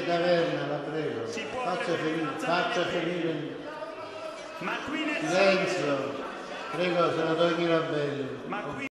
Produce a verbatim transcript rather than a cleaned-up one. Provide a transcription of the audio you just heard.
Taverna, la prego. Faccia finire, faccia finire. Ma qui nel Silenzio. Prego, senatore Mirabelli.